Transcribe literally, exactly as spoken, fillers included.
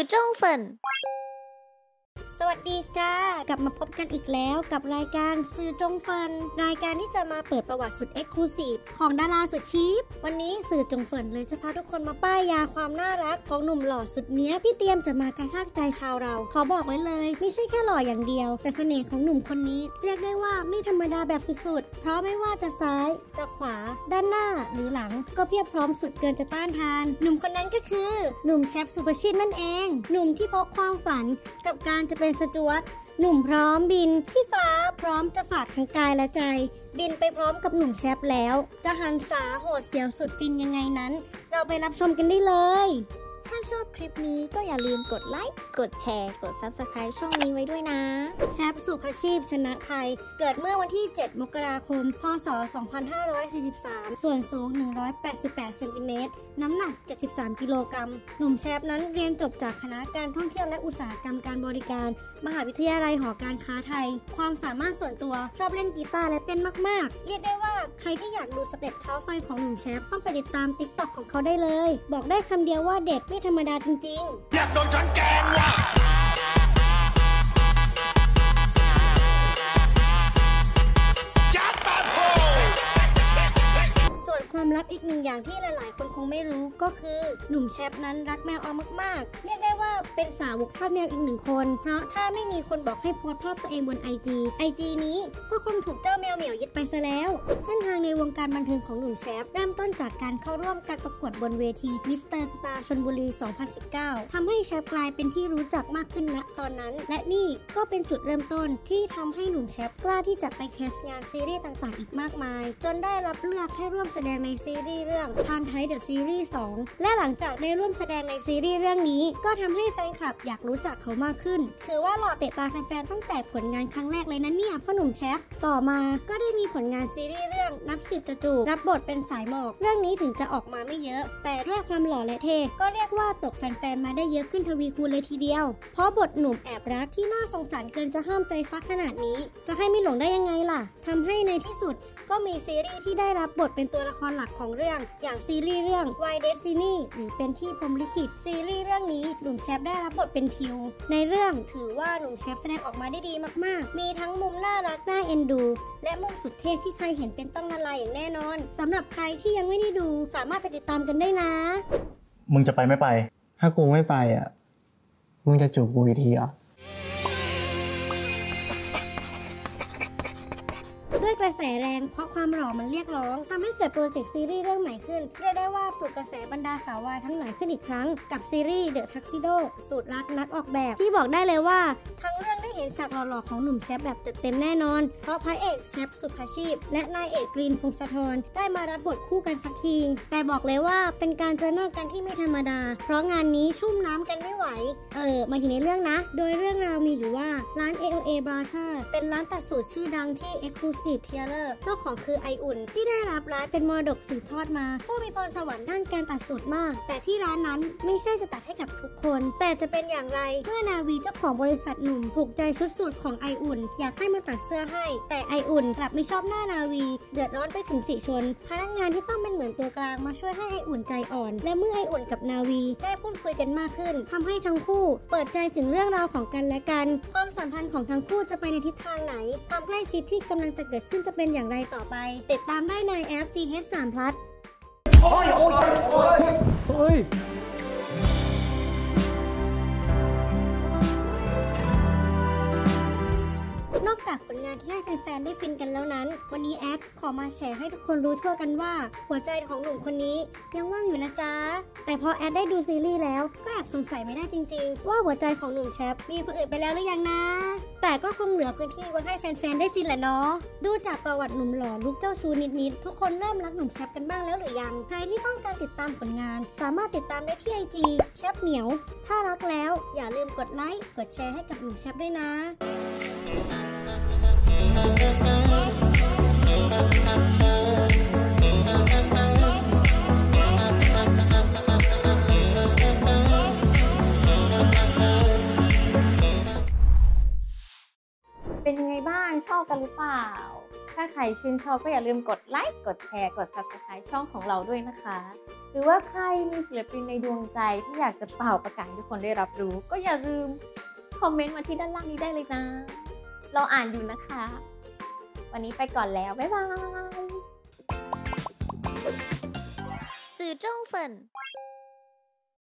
สื่อจงเฟินสวัสดีจ้ากลับมาพบกันอีกแล้วกับรายการสื่อจงเฟินรายการที่จะมาเปิดประวัติสุดเอ็กซ์คลูซีฟของดาราสุดชีพวันนี้สื่อจงเฟินเลยจะพาทุกคนมาป้ายยาความน่ารักของหนุ่มหล่อสุดเนี้ยที่เตรียมจะมากระชากใจชาวเราขอบอกไว้เลยไม่ใช่แค่หล่ออย่างเดียวแต่เสน่ห์ของหนุ่มคนนี้เรียกได้ว่าไม่ธรรมดาแบบสุดๆเพราะไม่ว่าจะซ้ายจะขวาด้านหน้าหรือหลังก็เพียบพร้อมสุดเกินจะต้านทานหนุ่มคนนั้นก็คือหนุ่มแชปสุภชีพนั่นเองหนุ่มที่พกความฝันกับการจะเป็นสจ๊วตหนุ่มพร้อมบินที่ฟ้าพร้อมจะฝากทั้งกายและใจบินไปพร้อมกับหนุ่มแชปแล้วจะหันษาโหดเสียวสุดฟินยังไงนั้นเราไปรับชมกันได้เลยถ้าชอบคลิปนี้ก็อย่าลืมกดไลค์กดแชร์กด ซับสไครบ์ ช่องนี้ไว้ด้วยนะแชปสุภชีพชนะภัยเกิดเมื่อวันที่เจ็ดมกราคมพศสองพันห้าร้อยสี่สิบสามส่วนสูงหนึ่งร้อยแปดสิบแปดเซนติเมตรน้ำหนักเจ็ดสิบสามกิโลกรัมหนุ่มแชปนั้นเรียนจบจากคณะการท่องเที่ยวและอุตสาหกรรมการบริการมหาวิทยาลัยหอการค้าไทยความสามารถส่วนตัวชอบเล่นกีตาร์และเต้นมากๆเรียกได้ว่าใครที่อยากดูสเต็ปเท้าไฟของหนุ่มแชปต้องไปติดตาม ติ๊กต็อก ของเขาได้เลยบอกได้คำเดียวว่าเด็ดไม่ธรรมดาจริงๆอยากโดนฉันแกงว่ะความลับอีกหนึ่งอย่างที่หลายๆคนคงไม่รู้ก็คือหนุ่มแชปนั้นรักแมวเอามากๆเรียกได้ว่าเป็นสาวกทาสแมวอีกหนึ่งคนเพราะถ้าไม่มีคนบอกให้โพสต์ภาพตัวเองบน ไอ จี ไอ จี นี้ก็คงถูกเจ้าแมวเหมียวยึดไปซะแล้วเส้นทางในวงการบันเทิงของหนุ่มแชปเริ่มต้นจากการเข้าร่วมการประกวดบนเวทีมิสเตอร์สตาร์ชลบุรี สองพันสิบเก้า ทำให้แชปกลายเป็นที่รู้จักมากขึ้นณตอนนั้นและนี่ก็เป็นจุดเริ่มต้นที่ทำให้หนุ่มแชปกล้าที่จะไปแคสต์งานซีรีส์ต่างๆอีกมากมายจนได้รับเลือกให้ร่วมแสดงในซีรีส์เรื่องทานไทยเดอะซีรีส์สองและหลังจากได้ร่วมแสดงในซีรีส์เรื่องนี้ก็ทำให้แฟนคลับอยากรู้จักเขามากขึ้นถือว่าหล่อเตะตาแฟนๆตั้งแต่ผลงานครั้งแรกเลยนะเนี่ยพ่อหนุ่มแชปต่อมาก็ได้มีผลงานซีรีส์เรื่องนับสิบจะจูบรับบทเป็นสายหมอกเรื่องนี้ถึงจะออกมาไม่เยอะแต่ด้วยความหล่อและเท่ก็เรียกว่าตกแฟนๆมาได้เยอะขึ้นทวีคูณเลยทีเดียวเพราะบทหนุ่มแอบรักที่น่าสงสารเกินจะห้ามใจซักขนาดนี้จะให้ไม่หลงได้ยังไงล่ะทำให้ในที่สุดก็มีซีรีส์ที่ได้รับบทเป็นตัวละครหลักของเรื่องอย่างซีรีส์เรื่อง Why Destiny หรือเป็นที่พรหมลิขิตซีรีส์เรื่องนี้หนุ่มแชปได้รับบทเป็นทิวในเรื่องถือว่าหนุ่มแชปแสดงออกมาได้ดีมากๆมีทั้งมุมน่ารักน่าเอ็นดูและมุมสุดเท่ที่ใครเห็นเป็นต้องละลายอย่างแน่นอนสำหรับใครที่ยังไม่ได้ดูสามารถไปติดตามกันได้นะมึงจะไปไม่ไปถ้ากูไม่ไปอ่ะมึงจะจูบกูอีกทีเหรอด้วยกระแสแรงเพราะความหล่อมันเรียกร้องทำให้เกิดโปรเจกต์ซีรีส์เรื่องใหม่ขึ้นเรียกได้ว่าปลุกกระแสบรรดาสาววายทั้งหลายขึ้นอีกครั้งกับซีรีส์ The Tuxedo สูตรรักนักออกแบบที่บอกได้เลยว่าทั้งเรื่องได้เห็นฉากหล่อๆของหนุ่มแชปแบบจัดเต็มแน่นอนเพราะพระเอกแชปสุภชีพและนายเอกกรีนพงศธรได้มารับบทคู่กันสักทีแต่บอกเลยว่าเป็นการเจอหน้ากันที่ไม่ธรรมดาเพราะงานนี้ชุ่มน้ำกันไม่ไหวเออมาถึงในเรื่องนะโดยเรื่องราวมีอยู่ว่าร้าน เอ โอ เอ Brother เป็นร้านตัดสูตรชื่อดังที่ Exclusive Tailorเจ้าของคือไออุ่นที่ได้รับร้านเป็นมรดกสืบทอดมาผู้มีพรสวรรค์ด้านการตัดสูตรมากแต่ที่ร้านนั้นไม่ใช่จะตัดให้กับทุกคนแต่จะเป็นอย่างไรเมื่อนาวีเจ้าของบริษัทหนุ่มถูกใจชุดสูตรของไออุ่นอยากให้มาตัดเสื้อให้แต่ไออุ่นกลับไม่ชอบหน้านาวีเดือดร้อนไปถึงสี่ชนพนักงานที่ต้องเป็นเหมือนตัวกลางมาช่วยให้ไออุ่นใจอ่อนและเมื่อไออุ่นกับนาวีได้พูดคุยกันมากขึ้นทำให้ทั้งคู่เปิดใจถึงเรื่องราวของกันและกันความสัมพันธ์ของทั้งคู่จะไปในทิศทางไหนความใกล้ชิดที่กำลังจะเกิดขึ้นจะเป็นอย่างไรต่อไปติดตามได้ในแอป จี เอช สาม Plus โอ้ยโอ้ยโอ้ยโอ้ยนอกจากผลงานที่ให้แฟนๆได้ฟินกันแล้วนั้นวันนี้แอดขอมาแชร์ให้ทุกคนรู้ทั่วกันว่าหัวใจของหนุ่มคนนี้ยังว่างอยู่นะจ๊ะแต่พอแอดได้ดูซีรีส์แล้วก็แอบสงสัยไม่ได้จริงๆว่าหัวใจของหนุ่มแชปมีคนอื่นไปแล้วหรือยังนะแต่ก็คงเหลือพื้นที่ไว้ให้แฟนๆได้ฟินแหละเนาะดูจากประวัติหนุ่มหล่อลุคเจ้าชู้นิดๆทุกคนเริ่มรักหนุ่มแชปกันบ้างแล้วหรือยังใครที่ต้องการติดตามผลงานสามารถติดตามได้ที่ ไอ จี แชปเหนียวถ้ารักแล้วอย่าลืมกดไลค์กดแชร์ให้กับหนุ่มแชปด้วยนะเป็นยังไงบ้างชอบกันหรือเปล่าถ้าใครชื่นชอบก็อย่าลืมกดไลค์กดแชร์กด ซับสไครบ์ ช่องของเราด้วยนะคะหรือว่าใครมีศิลปินในดวงใจที่อยากจะเป่าประกาศให้ทุกคนได้รับรู้ก็อย่าลืมคอมเมนต์มาที่ด้านล่างนี้ได้เลยนะเราอ่านอยู่นะคะ วันนี้ไปก่อนแล้วบ๊ายบายสื่อจงเฟิน